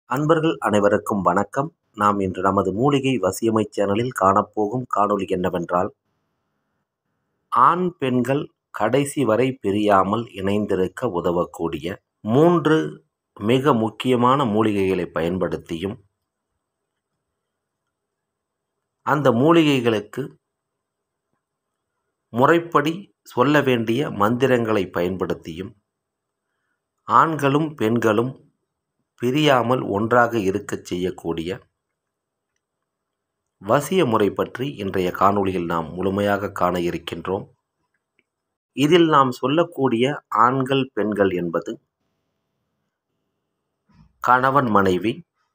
அன்பர்கள் அனைவருக்கும் வணக்கம். நாம் இன்று நமது மூலிகை வசியமை சேனலில் காணப்போகும் காணொளி என்னவென்றால், ஆண் பெண்கள் கடைசி வரை பிரியாமல் இணைந்திருக்க உதவக்கூடிய 3 மிக முக்கியமான மூலிகைகளை பயன்படுத்தியும், அந்த மூலிகைகளுக்கு முறைப்படி சொல்ல வேண்டிய மந்திரங்களை பயன்படுத்தியும் ஆண்களும் பெண்களும் பிரியாமல் ஒன்றாக இருக்கச் செய்யக்கூடிய வசிய முறை பற்றி இன்றைய காணொளியில் நாம் முழுமையாக காண இருக்கின்றோம். இதில் நாம் சொல்லக்கூடிய ஆண்கள் பெண்கள் என்பது கணவன் மனைவி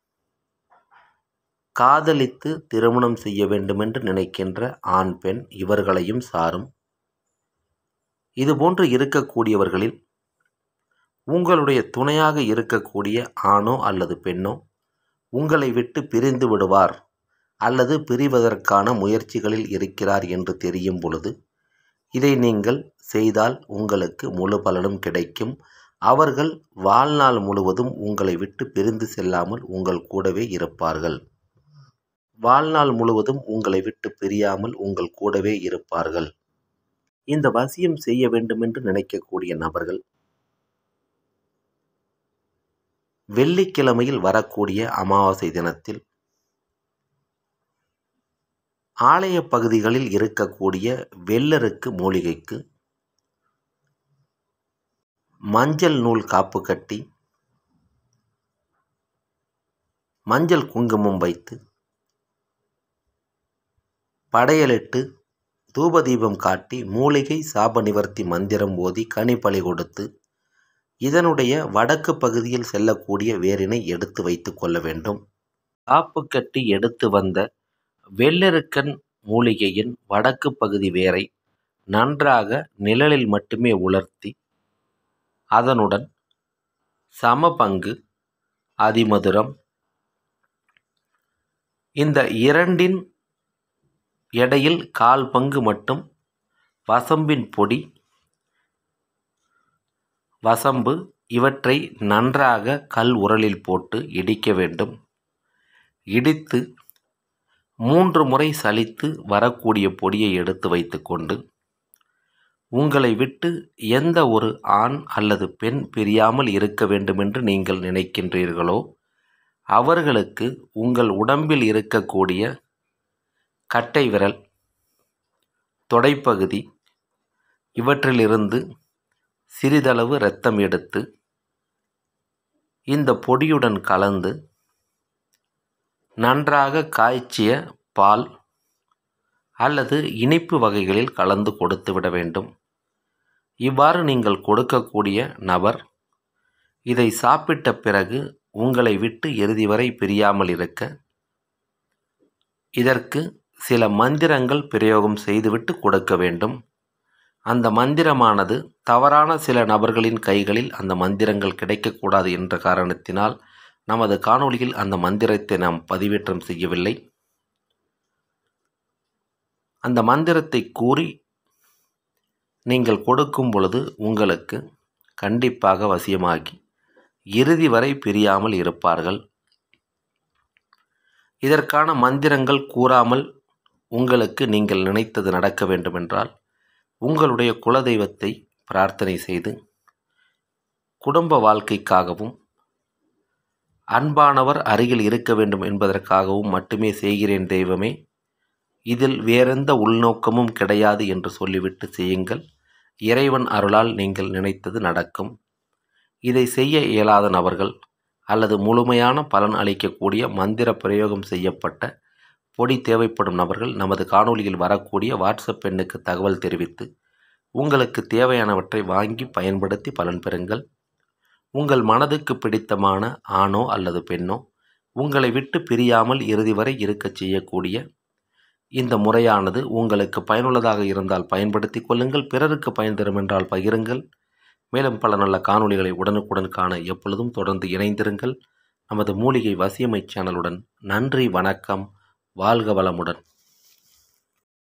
காதலித்து திருமணம் செய்ய வேண்டுமென்று நினைக்கின்ற ஆண் பெண் இவர்களையும் சாரும். இதுபோன்று இருக்கக்கூடியவர்களில் உங்களுடைய துணையாக இருக்கக்கூடிய ஆணோ அல்லது பெண்ணோ உங்களை விட்டு பிரிந்து விடுவார் அல்லது பிரிவதற்கான முயற்சிகளில் இருக்கிறார் என்று தெரியும் பொழுது இதை நீங்கள் செய்தால் உங்களுக்கு முழு பலனும் கிடைக்கும். அவர்கள் வாழ்நாள் முழுவதும் உங்களை விட்டு பிரிந்து செல்லாமல் உங்கள் கூடவே இருப்பார்கள். வாழ்நாள் முழுவதும் உங்களை விட்டு பிரியாமல் உங்கள் கூடவே இருப்பார்கள். இந்த வசியம் செய்ய வேண்டுமென்று நினைக்கக்கூடிய நபர்கள் வெள்ளிக்கிழமையில் வரக்கூடிய அமாவாசை தினத்தில் ஆலய பகுதிகளில் இருக்கக்கூடிய வெள்ளருக்கு மூலிகைக்கு மஞ்சள் நூல் காப்பு கட்டி மஞ்சள் குங்குமம் வைத்து படையலிட்டு தூபதீபம் காட்டி மூலிகை சாப நிவர்த்தி மந்திரம் ஓதி கனிப்பழி கொடுத்து இதனுடைய வடக்கு பகுதியில் செல்லக்கூடிய வேரினை எடுத்து வைத்து கொள்ள வேண்டும். காப்பு கட்டி எடுத்து வந்த வெள்ளெருக்கன் மூலிகையின் வடக்கு பகுதி வேரை நன்றாக நிழலில் மட்டுமே உலர்த்தி அதனுடன் சம பங்கு அதிமதுரம் இந்த இரண்டின் எடையில் 1/4 பங்கு மட்டும் வசம்பின் பொடி வசம்பு இவற்றை நன்றாக கல் உரலில் போட்டு இடிக்க வேண்டும். இடித்து 3 முறை சலித்து வரக்கூடிய பொடியை எடுத்து வைத்துக்கொண்டு உங்களை விட்டு எந்த ஒரு ஆண் அல்லது பெண் பிரியாமல் இருக்க வேண்டுமென்று நீங்கள் நினைக்கின்றீர்களோ அவர்களுக்கு உங்கள் உடம்பில் இருக்கக்கூடிய கட்டை விரல், தொடைப்பகுதி இவற்றிலிருந்து சிறிதளவு இரத்தம் எடுத்து இந்த பொடியுடன் கலந்து நன்றாக காய்ச்சிய பால் அல்லது இனிப்பு வகைகளில் கலந்து கொடுத்து விட வேண்டும். இவ்வாறு நீங்கள் கொடுக்கக்கூடிய நபர் இதை சாப்பிட்ட பிறகு உங்களை விட்டு இறுதி வரை பிரியாமல் இருக்க இதற்கு சில மந்திரங்கள் பிரயோகம் செய்துவிட்டு கொடுக்க வேண்டும். அந்த மந்திரமானது தவறான சில நபர்களின் கைகளில் அந்த மந்திரங்கள் கிடைக்கக்கூடாது என்ற காரணத்தினால் நமது காணொளியில் அந்த மந்திரத்தை நாம் பதிவேற்றம் செய்யவில்லை. அந்த மந்திரத்தை கூறி நீங்கள் கொடுக்கும் பொழுது உங்களுக்கு கண்டிப்பாக வசியமாகி இறுதி வரை பிரியாமல் இருப்பார்கள். இதற்கான மந்திரங்கள் கூறாமல் உங்களுக்கு நீங்கள் நினைத்தது நடக்க வேண்டுமென்றால் உங்களுடைய குலதெய்வத்தை பிரார்த்தனை செய்து குடும்ப வாழ்க்கைக்காகவும் அன்பானவர் அருகில் இருக்க வேண்டும் என்பதற்காகவும் மட்டுமே செய்கிறேன் தெய்வமே, இதில் வேறெந்த உள்நோக்கமும் கிடையாது என்று சொல்லிவிட்டு செய்யுங்கள். இறைவன் அருளால் நீங்கள் நினைத்தது நடக்கும். இதை செய்ய இயலாத நபர்கள் அல்லது முழுமையான பலன் அளிக்கக்கூடிய மந்திர பிரயோகம் செய்யப்பட்ட பொடி தேவைப்படும் நபர்கள் நமது காணொளியில் வரக்கூடிய வாட்ஸ்அப் எண்ணுக்கு தகவல் தெரிவித்து உங்களுக்கு தேவையானவற்றை வாங்கி பயன்படுத்தி பலன் பெறுங்கள். உங்கள் மனதுக்கு பிடித்தமான ஆணோ அல்லது பெண்ணோ உங்களை விட்டு பிரியாமல் இறுதி வரை இருக்கச் செய்யக்கூடிய இந்த முறையானது உங்களுக்கு பயனுள்ளதாக இருந்தால் பயன்படுத்தி கொள்ளுங்கள். பிறருக்கு பயன் தரும் என்றால் பகிருங்கள். மேலும் பல நல்ல காணொளிகளை உடனுக்குடன் காண எப்பொழுதும் தொடர்ந்து இணைந்திருங்கள் நமது மூலிகை வசியமை சேனலுடன். நன்றி, வணக்கம், வாழ்க வளமுடன்.